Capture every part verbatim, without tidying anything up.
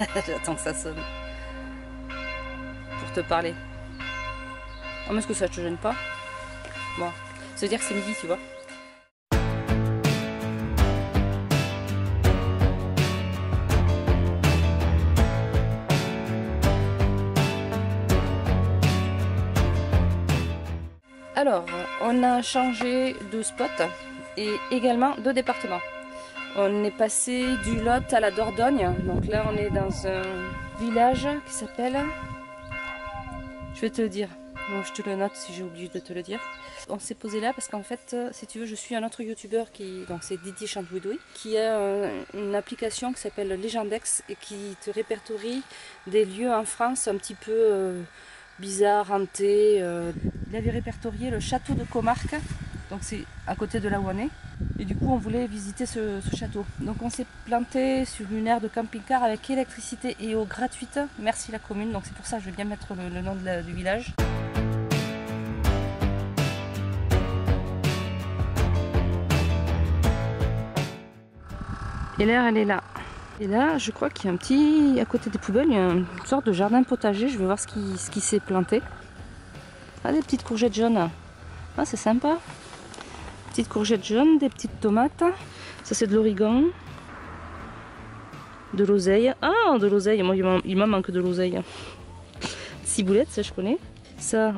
J'attends que ça sonne. Pour te parler. Oh, mais est-ce que ça te gêne pas? Bon, ça veut dire que c'est midi, tu vois. Alors, on a changé de spot et également de département. On est passé du Lot à la Dordogne. Donc là, on est dans un village qui s'appelle... Je vais te le dire. Bon, je te le note si j'ai oublié de te le dire. On s'est posé là parce qu'en fait, si tu veux, je suis un autre youtubeur qui... Donc c'est Didier Chantouidoui, qui a euh, une application qui s'appelle Legendex et qui te répertorie des lieux en France un petit peu... Euh, bizarre, hanté. Euh, il avait répertorié le château de Comarque, donc c'est à côté de là où on est. Et du coup, on voulait visiter ce, ce château. Donc, on s'est planté sur une aire de camping-car avec électricité et eau gratuite. Merci la commune. Donc, c'est pour ça que je vais bien mettre le, le nom de la, du village. Et l'air, elle est là. Et là, je crois qu'il y a un petit... À côté des poubelles, il y a une sorte de jardin potager. Je vais voir ce qui, ce qui s'est planté. Ah, des petites courgettes jaunes. Ah, c'est sympa. Petites courgettes jaunes, des petites tomates. Ça, c'est de l'origan. De l'oseille. Ah, de l'oseille. Moi, il m'en manque de l'oseille. Ciboulette, ça, je connais. Ça...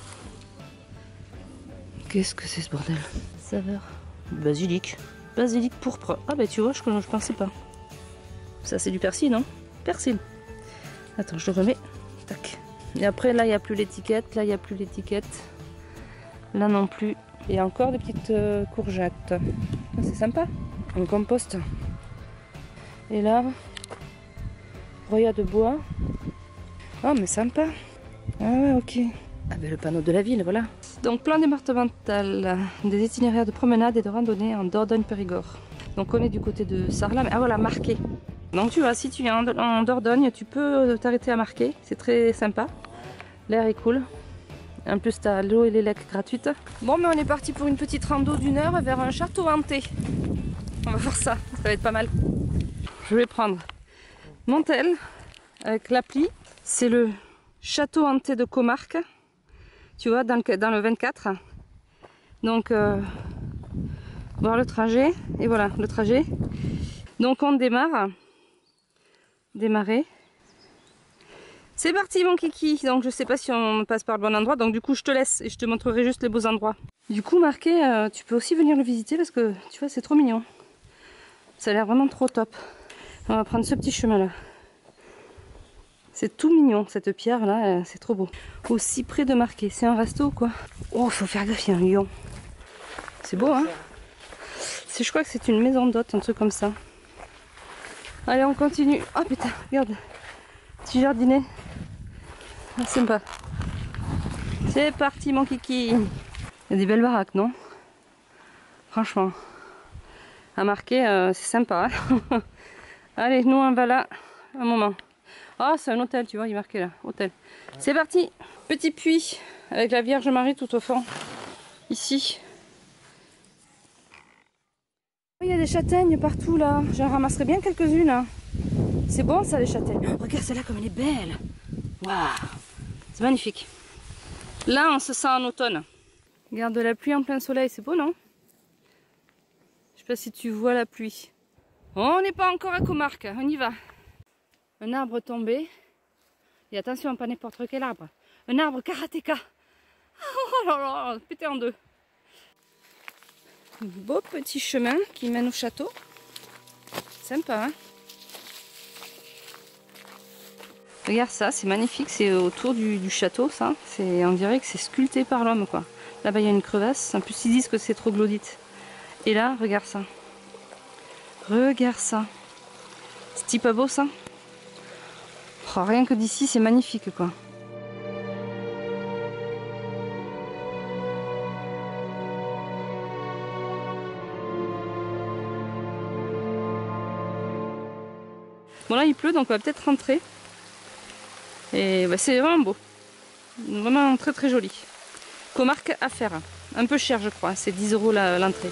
Qu'est-ce que c'est ce bordel? Saveur. Basilic. Basilic pourpre. Ah, ben, tu vois, je, je pensais pas. Ça, c'est du persil, non? Persil. Attends, je le remets. Tac. Et après, là, il n'y a plus l'étiquette. Là, il n'y a plus l'étiquette. Là non plus. Et encore des petites euh, courgettes. C'est sympa. Un compost. Et là, broyat de bois. Oh, mais sympa. Ah ouais, ok. Ah ben, le panneau de la ville, voilà. Donc, plan départemental des itinéraires de promenade et de randonnée en Dordogne-Périgord. Donc, on est du côté de Sarlat. Ah voilà, marqué. Donc tu vois, si tu viens en Dordogne, tu peux t'arrêter à marquer, c'est très sympa. L'air est cool. En plus, tu as l'eau et les lacs gratuites. Bon, mais on est parti pour une petite rando d'une heure vers un château hanté. On va voir ça, ça va être pas mal. Je vais prendre mon tel avec l'appli. C'est le château hanté de Comarque. Tu vois, dans le, dans le vingt-quatre. Donc, euh, voir le trajet. Et voilà, le trajet. Donc, on démarre. Démarrer. C'est parti mon kiki. Donc je sais pas si on passe par le bon endroit, donc du coup je te laisse et je te montrerai juste les beaux endroits. Du coup marqué, euh, tu peux aussi venir le visiter parce que tu vois c'est trop mignon. Ça a l'air vraiment trop top. On va prendre ce petit chemin là. C'est tout mignon cette pierre là, c'est trop beau. Aussi près de marqué, c'est un resto ou quoi? Oh, faut faire gaffe, il y a un lion. C'est beau hein. Je crois que c'est une maison d'hôte, un truc comme ça. Allez, on continue. Oh putain, regarde. Petit jardinet. Ah, sympa. C'est parti, mon kiki. Il y a des belles baraques, non? Franchement. À marquer, euh, c'est sympa. Hein. Allez, nous, on va là. Un moment. Ah, oh, c'est un hôtel, tu vois, il est marqué là. Hôtel. C'est parti. Petit puits avec la Vierge Marie tout au fond. Ici. Il y a des châtaignes partout là, j'en ramasserai bien quelques-unes. Hein. C'est bon ça les châtaignes. Oh, regarde celle-là comme elle est belle. Waouh, c'est magnifique. Là on se sent en automne. Regarde de la pluie en plein soleil, c'est beau non? Je sais pas si tu vois la pluie. On n'est pas encore à Comarque, on y va. Un arbre tombé. Et attention, pas n'importe quel arbre. Un arbre karatéka. Oh là là, pété en deux. Un beau petit chemin qui mène au château. Sympa, hein? Regarde ça, c'est magnifique. C'est autour du, du château, ça. On dirait que c'est sculpté par l'homme, quoi. Là-bas, il y a une crevasse. En plus, ils disent que c'est troglodyte. Et là, regarde ça. Regarde ça. C'est pas beau, ça? Oh, rien que d'ici, c'est magnifique, quoi. Bon là il pleut donc on va peut-être rentrer. Et bah, c'est vraiment beau. Vraiment très très joli. Comarque à faire. Un peu cher je crois, c'est dix euros l'entrée.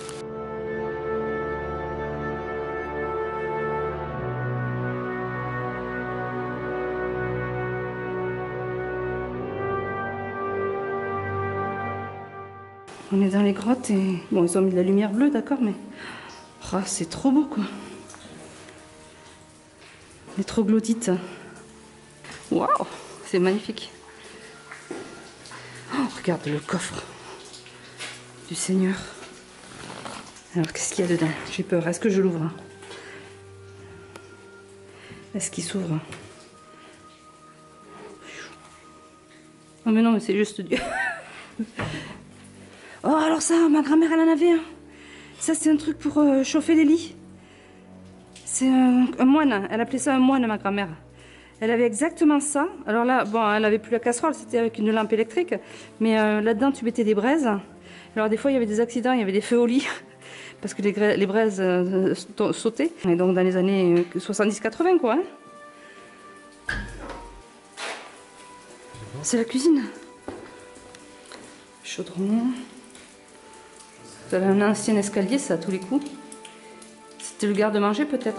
On est dans les grottes et... Bon, ils ont mis de la lumière bleue, d'accord, mais... Oh, c'est trop beau, quoi. Les troglodytes. Waouh, c'est magnifique. Oh, regarde le coffre du Seigneur. Alors, qu'est-ce qu'il y a dedans? J'ai peur. Est-ce que je l'ouvre? Est-ce qu'il s'ouvre? Oh, mais non, mais c'est juste Dieu. Oh, alors ça, ma grand-mère, elle en avait un. Ça, c'est un truc pour euh, chauffer les lits. C'est un, un moine. Elle appelait ça un moine, ma grand-mère. Elle avait exactement ça. Alors là, bon, elle avait plus la casserole, c'était avec une lampe électrique. Mais euh, là-dedans, tu mettais des braises. Alors des fois, il y avait des accidents, il y avait des feux au lit. Parce que les, les braises euh, sautaient. Et donc dans les années soixante-dix quatre-vingt, quoi. Hein. C'est la cuisine. Chaudron. Ça avait un ancien escalier, ça, à tous les coups. C'était le garde-manger, peut-être.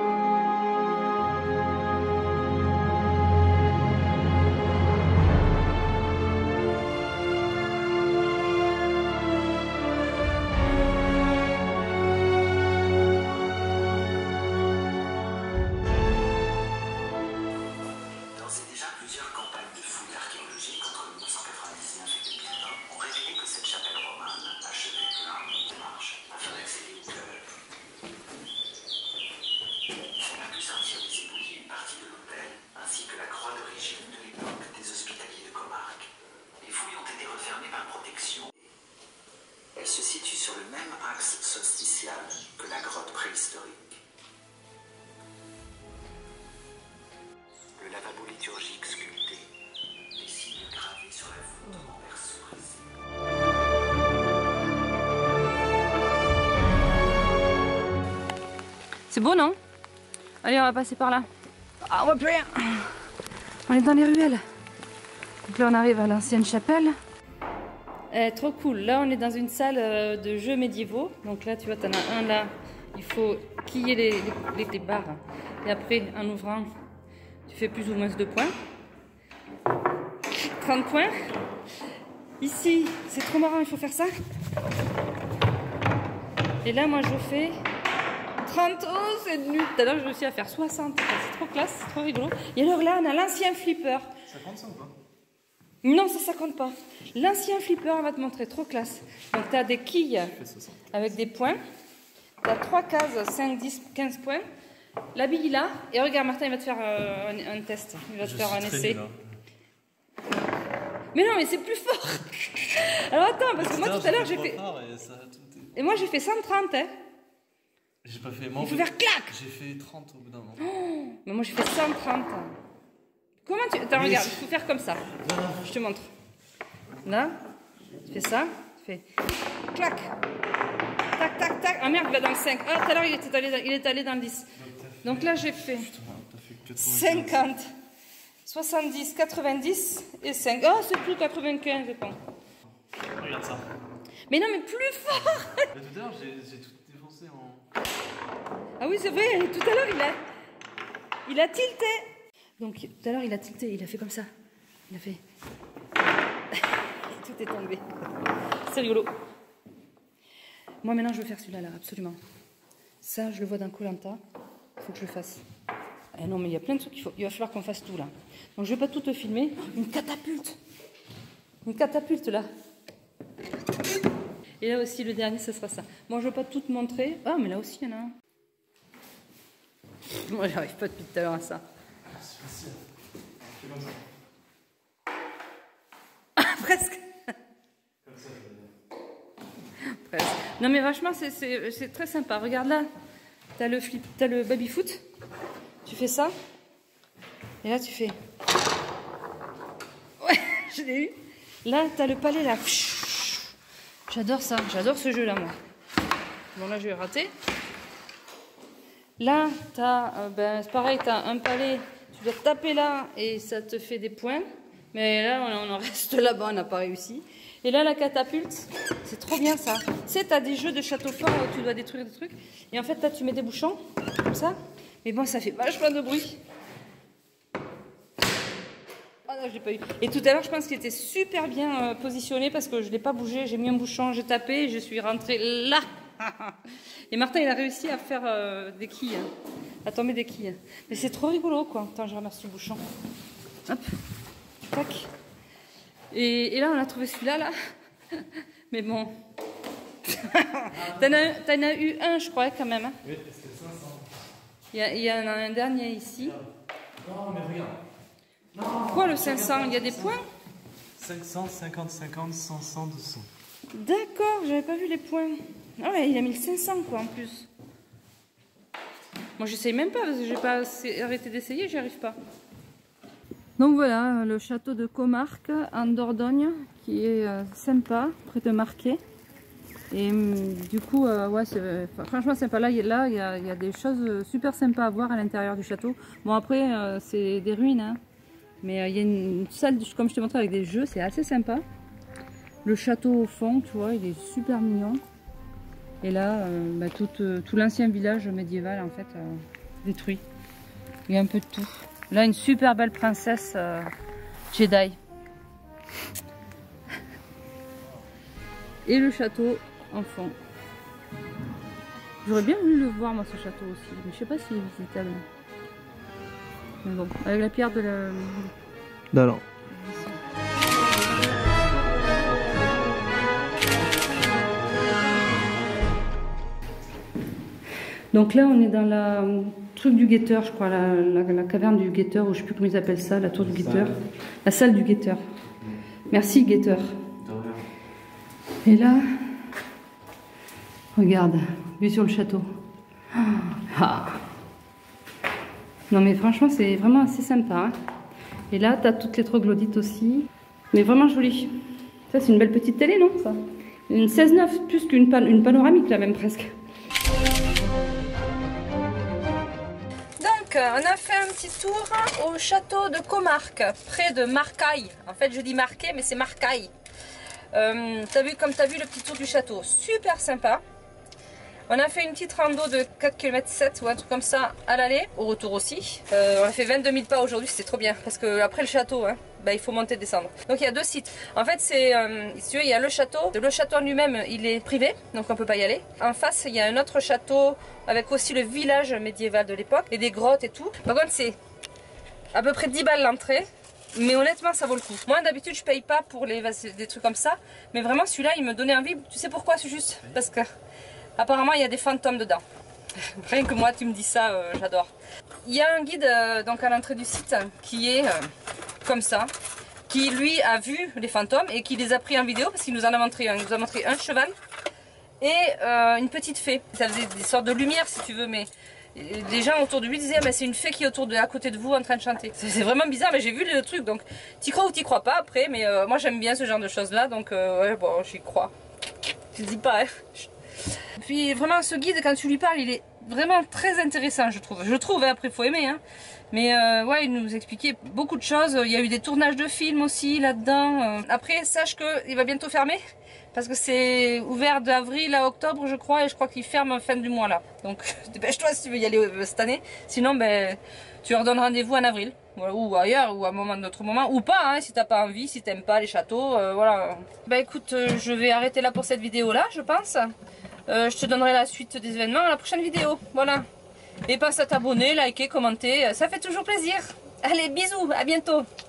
Elle se situe sur le même axe solsticial que la grotte préhistorique. Le lavabo liturgique sculpté, des signes gravés sur la voûte en verso brisé. C'est beau, non? Allez, on va passer par là. Ah, on voit plus rien. On est dans les ruelles. Donc là, on arrive à l'ancienne chapelle. Eh, trop cool. Là, on est dans une salle de jeux médiévaux. Donc là, tu vois, tu en as un là. Il faut quiller les, les, les barres. Et après, en ouvrant, tu fais plus ou moins deux points. trente points. Ici, c'est trop marrant, il faut faire ça. Et là, moi, je fais trente. Oh, c'est nul. Tout à l'heure, j'ai réussi à faire soixante. C'est trop classe, c'est trop rigolo. Et alors là, on a l'ancien flipper. Ça compte ça ou pas? Non, ça, ça compte pas. L'ancien flipper, on va te montrer, trop classe. Donc, tu as des quilles avec des points. Tu as trois cases, cinq, dix, quinze points. La bille là. Et regarde, Martin, il va te faire euh, un, un test. Il va te Je faire un suis très essai. nul, hein. Mais non, mais c'est plus fort. Alors, attends, parce que moi, tout à l'heure, j'ai fait... Et, ça a tout été... et moi, j'ai fait cent trente, hein. J'ai pas fait... Moi, il faut faire clac. J'ai fait trente au bout d'un moment. Oh, mais moi, j'ai fait cent trente. Comment tu... Attends, regarde, il faut faire comme ça. Je te montre. Là, tu fais ça, tu fais clac, tac, tac, tac. Ah merde, il va dans le cinq. Ah, tout à l'heure, il était allé dans, il est allé dans le dix. Donc là, j'ai fait cinquante, soixante-dix, quatre-vingt-dix et cinq. Oh, c'est plus quatre-vingt-quinze, je pense. Regarde ça. Mais non, mais plus fort. Mais tout à l'heure, j'ai tout défoncé en... Ah oui, c'est vrai, tout à l'heure, il a... Il a tilté. Donc, tout à l'heure, il a tilté, il a fait comme ça. Il a fait... Tout est tombé. C'est rigolo. Moi, maintenant, je veux faire celui-là, là, absolument. Ça, je le vois dans Koh Lanta. Il faut que je le fasse. Eh non, mais il y a plein de trucs qu'il faut... Il va falloir qu'on fasse tout, là. Donc, je ne vais pas tout te filmer. Une catapulte. Une catapulte, là. Et là aussi, le dernier, ce sera ça. Moi, je ne veux pas tout te montrer. Ah, mais là aussi, il y en a un. Moi, j'arrive pas depuis tout à l'heure à ça. C'est facile. C'est comme ça. Presque. Comme ça, je veux dire. Presque. Non, mais vachement, c'est très sympa. Regarde là. T'as le flip, t'as le baby-foot. Tu fais ça. Et là, tu fais... Ouais, je l'ai eu. Là, t'as le palais, là. J'adore ça. J'adore ce jeu-là, moi. Bon, là, je vais rater. Là, t'as... Euh, ben, c'est pareil, t'as un palais. Tu dois taper là et ça te fait des points. Mais là, on en reste là-bas, on n'a pas réussi. Et là, la catapulte, c'est trop bien ça. Tu sais, t'as des jeux de château fort où tu dois détruire des trucs. Et en fait, là, tu mets des bouchons, comme ça. Mais bon, ça fait vachement de bruit. Oh là, j'ai pas eu. Et tout à l'heure, je pense qu'il était super bien euh, positionné parce que je l'ai pas bougé. J'ai mis un bouchon, j'ai tapé, et je suis rentrée là. Et Martin, il a réussi à faire euh, des quilles, à tomber des quilles. Mais c'est trop rigolo, quoi. Attends, je ramasse le bouchon. Hop, tac. Et, et là, on a trouvé celui-là, là. Mais bon. T'en as, t'en as eu un, je crois, quand même. Hein. Oui, c'était cinq cents. Il y, a, il y en a un dernier ici. Non, mais regarde. Non, Quoi, le cinq cents? Il y a des points? cinq cents, cinquante, cinquante, cent, cent, deux cents. D'accord, j'avais pas vu les points. Ah ouais, il a mis le cinq cents, quoi, en plus. Moi, j'essaye même pas, parce que j'ai pas arrêté d'essayer, j'y arrive pas. Donc voilà, le château de Comarque, en Dordogne, qui est euh, sympa, près de Marquet. Et hum, du coup, euh, ouais, c'est franchement sympa. Là, il y, a, il, y a, il y a des choses super sympas à voir à l'intérieur du château. Bon, après, euh, c'est des ruines, hein. Mais euh, il y a une salle, comme je t'ai montré, avec des jeux, c'est assez sympa. Le château au fond, tu vois, il est super mignon. Et là, euh, bah, tout, euh, tout l'ancien village médiéval, en fait, euh, détruit. Il y a un peu de tout. Là, une super belle princesse euh, Jedi. Et le château en fond. J'aurais bien voulu le voir, moi, ce château aussi. Mais je sais pas s'il est visitable. Mais bon, avec la pierre de la... D'alors. Donc là, on est dans la truc du guetteur, je crois, la, la, la caverne du guetteur, ou je sais plus comment ils appellent ça, la tour du guetteur. La salle du guetteur. Merci, guetteur. Et là, regarde, vue sur le château. Ah. Non mais franchement, c'est vraiment assez sympa. Hein. Et là, tu as toutes les troglodytes aussi. Mais vraiment joli. Ça, c'est une belle petite télé, non ça? Une seize neuf, plus qu'une pan une panoramique, là, même presque. Donc, on a fait un petit tour au château de Comarque, près de Marcaille. En fait, je dis Marquet, mais c'est Marcaille. Euh, t'as vu, comme tu as vu le petit tour du château, super sympa. On a fait une petite rando de quatre kilomètres sept ou un truc comme ça à l'aller, au retour aussi. Euh, on a fait vingt-deux mille pas aujourd'hui, c'est trop bien parce que après le château, hein, bah, il faut monter et descendre. Donc il y a deux sites. En fait, c'est, euh, si tu veux, il y a le château. Le château en lui-même, il est privé, donc on peut pas y aller. En face, il y a un autre château avec aussi le village médiéval de l'époque et des grottes et tout. Par contre, c'est à peu près dix balles l'entrée. Mais honnêtement, ça vaut le coup. Moi, d'habitude, je paye pas pour les, des trucs comme ça. Mais vraiment, celui-là, il me donnait envie. Tu sais pourquoi? C'est juste parce que apparemment, il y a des fantômes dedans. Rien que moi, tu me dis ça, euh, j'adore. Il y a un guide euh, donc à l'entrée du site qui est euh, comme ça, qui lui a vu les fantômes et qui les a pris en vidéo parce qu'il nous en a montré un. Il nous a montré un cheval et euh, une petite fée. Ça faisait des sortes de lumière, si tu veux, mais les gens autour de lui disaient mais c'est une fée qui est autour de à côté de vous en train de chanter. C'est vraiment bizarre, mais j'ai vu le truc, donc t'y crois ou t'y crois pas après, mais euh, moi j'aime bien ce genre de choses là, donc euh, ouais, bon, j'y crois. Je dis pas, hein. Puis vraiment ce guide, quand tu lui parles, il est vraiment très intéressant, je trouve. Je trouve, hein, après il faut aimer, hein. Mais euh, ouais, il nous expliquait beaucoup de choses. Il y a eu des tournages de films aussi là-dedans. Après, sache qu'il va bientôt fermer. Parce que c'est ouvert d'avril à octobre, je crois, et je crois qu'il ferme fin du mois là. Donc dépêche-toi si tu veux y aller cette année. Sinon, ben, tu leur donnes rendez-vous en avril. Voilà, ou ailleurs, ou à un moment d'autre moment. Ou pas, hein, si t'as pas envie, si t'aimes pas les châteaux, euh, voilà. Bah écoute, euh, je vais arrêter là pour cette vidéo là, je pense. Euh, je te donnerai la suite des événements à la prochaine vidéo. Voilà. Et pense à t'abonner, liker, commenter, ça fait toujours plaisir. Allez, bisous, à bientôt.